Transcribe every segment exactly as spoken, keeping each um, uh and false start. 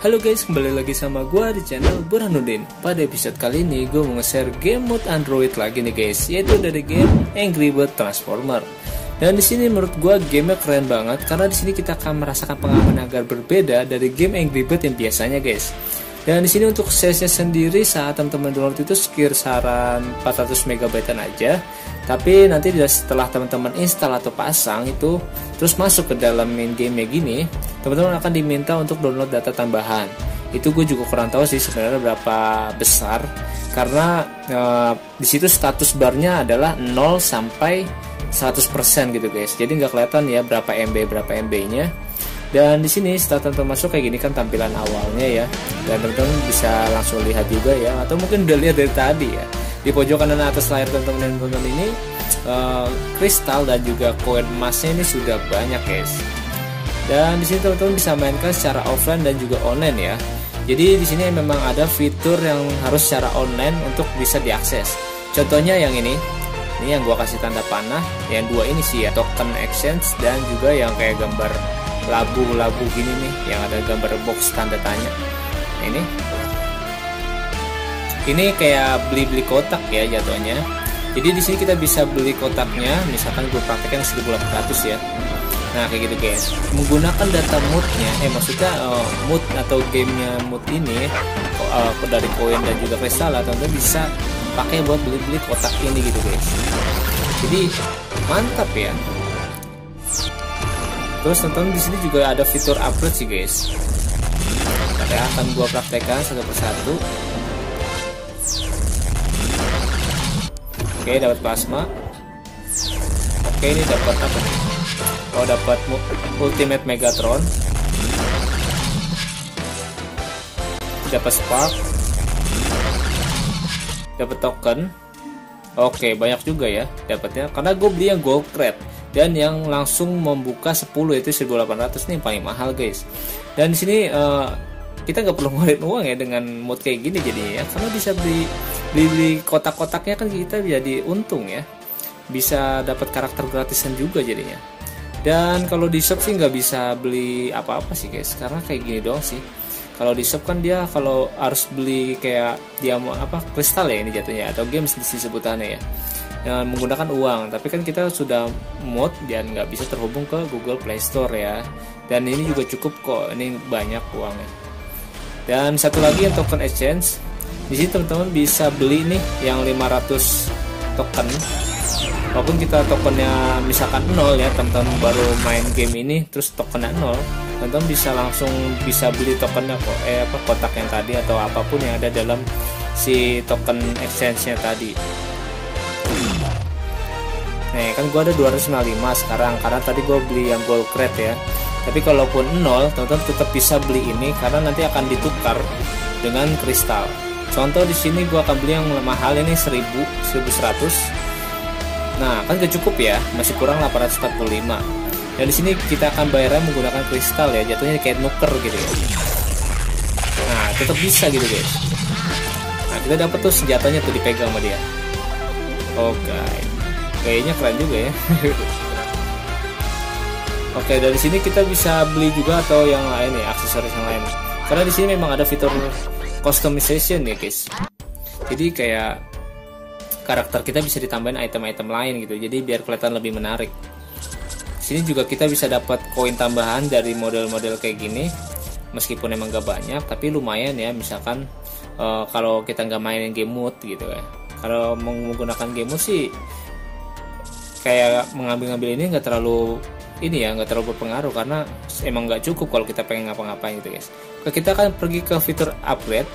Halo guys, kembali lagi sama gue di channel Burhanuddin. Pada episode kali ini gue mau nge-share game mode Android lagi nih guys, yaitu dari game Angry Birds Transformer. Dan di sini menurut gue gamenya keren banget karena di sini kita akan merasakan pengalaman agar berbeda dari game Angry Birds yang biasanya guys. Dan di sini untuk size-nya sendiri saat teman-teman download itu sekitar empat ratus megabyte aja. Tapi nanti setelah teman-teman install atau pasang itu terus masuk ke dalam main game-nya gini, teman-teman akan diminta untuk download data tambahan. Itu gue juga kurang tahu sih sebenarnya berapa besar karena e, di situ status barnya adalah nol sampai seratus persen gitu guys. Jadi nggak kelihatan ya berapa M B berapa M B-nya. Dan di sini setelah teman-teman masuk kayak gini kan tampilan awalnya ya. Dan teman-teman bisa langsung lihat juga ya, atau mungkin udah lihat dari tadi ya. Di pojok kanan atas layar teman-teman dan teman-teman ini uh, kristal dan juga koin emasnya ini sudah banyak guys. Dan di sini teman-teman bisa mainkan secara offline dan juga online ya. Jadi di sini memang ada fitur yang harus secara online untuk bisa diakses. Contohnya yang ini, ini yang gua kasih tanda panah. Yang dua ini sih ya, token exchange dan juga yang kayak gambar labu-labu gini nih, yang ada gambar box tanda tanya. Nah, ini. Ini kayak beli-beli kotak ya jatuhnya. Jadi di sini kita bisa beli kotaknya, misalkan gue praktekkan seribu delapan ratus ya. Nah kayak gitu guys. Menggunakan data moodnya, eh maksudnya uh, mood atau gamenya mood ini uh, dari koin dan juga kristal, atau teman bisa pakai buat beli-beli kotak ini gitu guys. Jadi mantap ya. Terus teman-teman di sini juga ada fitur upgrade sih guys. Oke, akan gue praktekkan satu persatu. Oke, dapat plasma. Oke, ini dapat apa nih? Oh, dapat Ultimate Megatron. Dapat spark. Dapat token. Oke, banyak juga ya dapatnya. Karena gue beli yang gold crate dan yang langsung membuka sepuluh itu seribu delapan ratus nih paling mahal guys. Dan di sini uh, kita nggak perlu ngeluarin uang ya dengan mod kayak gini jadinya ya, karena bisa beli beli kotak-kotaknya kan kita jadi untung ya, bisa dapat karakter gratisan juga jadinya. Dan kalau di shop sih nggak bisa beli apa-apa sih guys, karena kayak gini doang sih. Kalau di shop kan dia kalau harus beli kayak dia mau apa kristal ya ini jatuhnya, atau games di sebutannya ya, yang menggunakan uang. Tapi kan kita sudah mod dan nggak bisa terhubung ke Google Play Store ya. Dan ini juga cukup kok, ini banyak uangnya. Dan satu lagi yang token exchange. Di sini teman-teman bisa beli nih yang lima ratus token. Walaupun kita tokennya misalkan nol ya, teman-teman baru main game ini terus tokennya nol, teman-teman bisa langsung bisa beli tokennya kok, eh apa kotak yang tadi atau apapun yang ada dalam si token exchange-nya tadi. Nih kan gua ada dua ratus lima puluh lima sekarang karena tadi gua beli yang gold crate ya. Tapi kalaupun nol, teman-teman tetap bisa beli ini karena nanti akan ditukar dengan kristal. Contoh di sini gua akan beli yang mahal ini seribu, seribu seratus. Nah, kan gak cukup ya, masih kurang delapan ratus empat puluh lima. Dan di sini kita akan bayarnya menggunakan kristal ya, jatuhnya kayak nuker gitu ya. Nah, tetap bisa gitu guys. Nah, kita dapat tuh senjatanya tuh dipegang sama dia. Oke. Kayaknya keren juga ya. Oke, dari sini kita bisa beli juga atau yang lain ya, aksesoris yang lain. Karena di sini memang ada fitur customization ya guys. Jadi kayak karakter kita bisa ditambahin item-item lain gitu. Jadi biar kelihatan lebih menarik. Sini juga kita bisa dapat koin tambahan dari model-model kayak gini. Meskipun emang gak banyak, tapi lumayan ya. Misalkan uh, kalau kita nggak mainin game mode gitu ya. Kalau menggunakan game mode sih kayak mengambil-ngambil ini nggak terlalu ini ya, nggak terlalu berpengaruh karena emang nggak cukup kalau kita pengen ngapa-ngapain gitu guys. Kita akan pergi ke fitur upgrade.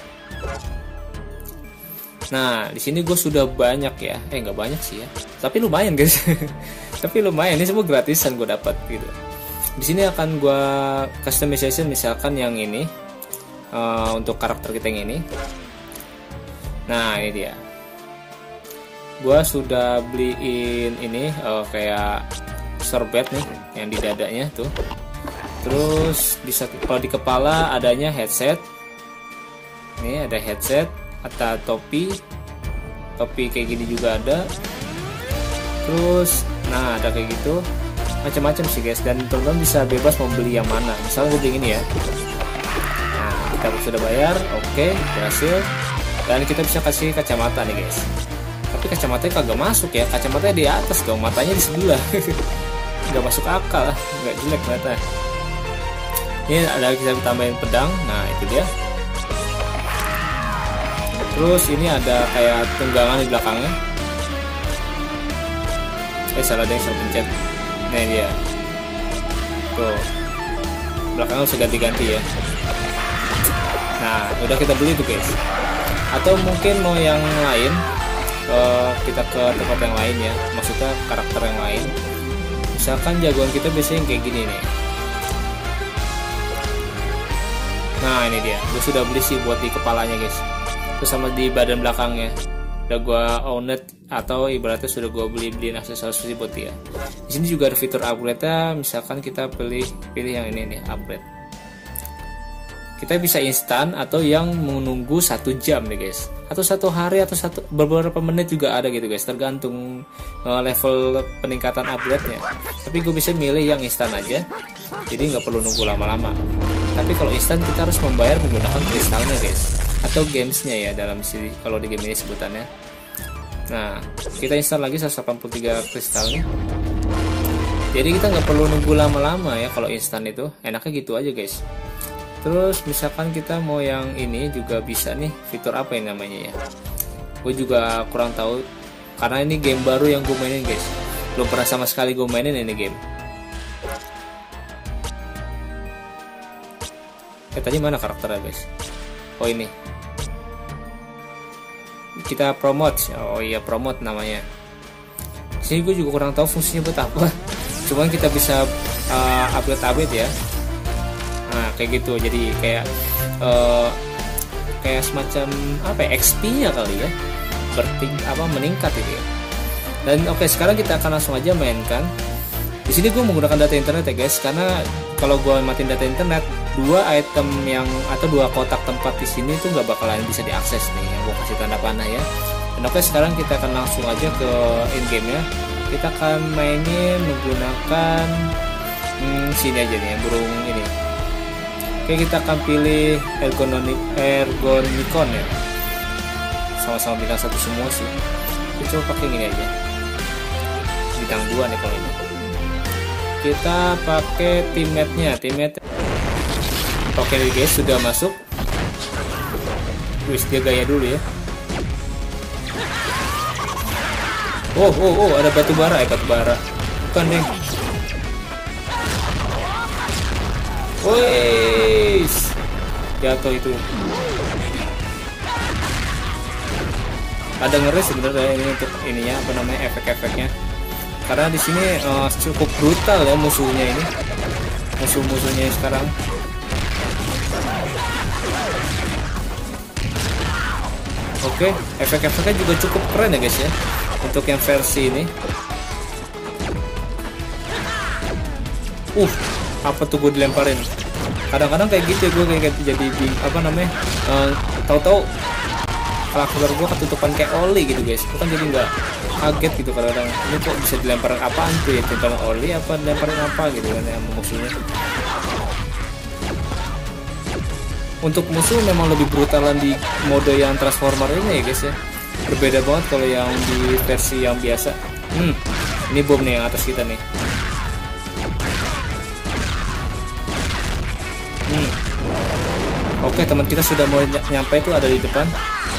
Nah di sini gue sudah banyak ya, eh nggak banyak sih ya, tapi lumayan guys. Tapi lumayan, ini semua gratisan gue dapat gitu. Di sini akan gue customization misalkan yang ini uh, untuk karakter kita yang ini. Nah ini dia. Gue sudah beliin ini uh, kayak sorbet nih yang di dadanya tuh. Terus bisa kalau di kepala adanya headset. Ini ada headset atau topi. Topi kayak gini juga ada. Terus nah ada kayak gitu. Macam-macam sih guys, dan teman-teman bisa bebas mau beli yang mana. Misalnya gue beli ini ya. Nah, kita sudah bayar. Oke, berhasil. Dan kita bisa kasih kacamata nih guys. Tapi kacamatanya kagak masuk ya, kacamatanya di atas dong, matanya di sebelah. Nggak masuk akal, nggak jelek ternyata. Ini ada kita tambahin pedang, nah itu dia. Terus ini ada kayak tunggangan di belakangnya. Eh salah deh, saya pencet. Nah dia. Tuh. Belakangnya bisa ganti-ganti ya. Nah udah kita beli tuh guys. Atau mungkin mau yang lain, uh, kita ke tempat yang lain ya, maksudnya karakter yang lain. Misalkan jagoan kita biasanya kayak gini nih. Nah ini dia, gue sudah beli sih buat di kepalanya guys, terus sama di badan belakangnya udah gue own it, atau ibaratnya sudah gue beli beliin aksesoris buat dia. Di sini juga ada fitur upgrade-nya, misalkan kita pilih pilih yang ini nih, upgrade. Kita bisa instan atau yang menunggu satu jam nih guys, atau satu hari atau satu beberapa menit juga ada gitu guys, tergantung uh, level peningkatan upgrade-nya. Tapi gue bisa milih yang instan aja, jadi nggak perlu nunggu lama-lama. Tapi kalau instan kita harus membayar menggunakan kristalnya guys, atau gamesnya ya dalam sini kalau di game ini sebutannya. Nah kita instan lagi seratus delapan puluh tiga kristalnya, jadi kita nggak perlu nunggu lama-lama ya kalau instan itu, enaknya gitu aja guys. Terus misalkan kita mau yang ini juga bisa nih, fitur apa yang namanya ya, gue juga kurang tahu karena ini game baru yang gue mainin guys, belum pernah sama sekali gue mainin ini game. Eh tadi mana karakternya guys? Oh ini, kita promote. Oh iya promote namanya. Sini gue juga kurang tahu fungsinya buat apa, cuman kita bisa uh, upgrade upgrade ya. Nah kayak gitu, jadi kayak uh, kayak semacam apa ya, X P-nya kali ya, berting apa meningkat gitu ya. Dan oke okay, sekarang kita akan langsung aja mainkan. Di sini gue menggunakan data internet ya guys, karena kalau gue matiin data internet, dua item yang atau dua kotak tempat di sini tuh nggak bakalan bisa diakses nih, yang gue kasih tanda panah ya. Dan oke okay, sekarang kita akan langsung aja ke in game nya. Kita akan mainin menggunakan hmm, sini aja nih, burung ini. Oke, kita akan pilih ergonomik ergonomicon ya, sama-sama bintang satu semua sih. Kita coba pakai ini aja, bintang dua nih kalau ini. Kita pakai teammate-nya, teammate. Oke guys, sudah masuk. Wis dia gaya dulu ya. Oh oh oh, ada batu bara, eh batu bara. Bukan deh. Wes, jatuh itu. Ada ngeri sebenarnya ini untuk ininya apa namanya, efek-efeknya. Karena di sini uh, cukup brutal ya musuhnya ini, musuh-musuhnya sekarang. Oke, efek-efeknya juga cukup keren ya guys ya, untuk yang versi ini. Uh, apa tuh gue dilemparin? Kadang-kadang kayak gitu gue kayak jadi di apa namanya, uh, tahu-tahu karakter gue ketutupan kayak oli gitu guys. Gue kan jadi nggak kaget gitu kadang-kadang. Ini kok bisa dilemparin apaan tuh ya? Dilemparin oli apa dilemparin apa gitu kan ya musuhnya. Untuk musuh memang lebih brutalan di mode yang transformer ini ya guys ya. Berbeda banget kalau yang di versi yang biasa. Hmm, ini bom nih yang atas kita nih. Hmm. Oke, teman kita sudah mau nyampe tuh, ada di depan.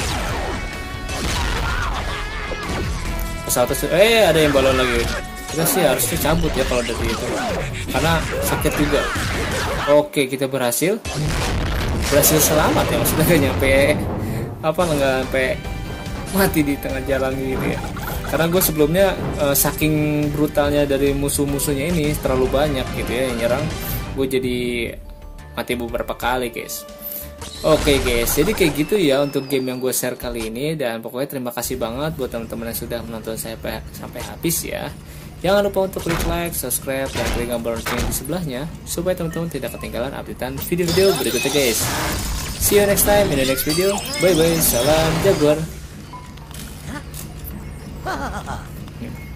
Pesawat eh ada yang balon lagi. Kita sih harusnya cabut ya kalau dari itu, karena sakit juga. Oke, kita berhasil. Berhasil selamat ya, maksudnya gak nyampe apa nggak sampai mati di tengah jalan gitu ya. Karena gue sebelumnya uh, saking brutalnya dari musuh-musuhnya ini terlalu banyak gitu ya yang nyerang, gue jadi mati beberapa kali guys. Oke guys, jadi kayak gitu ya untuk game yang gue share kali ini. Dan pokoknya terima kasih banget buat teman-teman yang sudah menonton saya sampai habis ya. Jangan lupa untuk klik like, subscribe, dan klik gambar lonceng di sebelahnya supaya teman-teman tidak ketinggalan updatean video-video berikutnya guys. See you next time in the next video. Bye bye, salam Jaguar.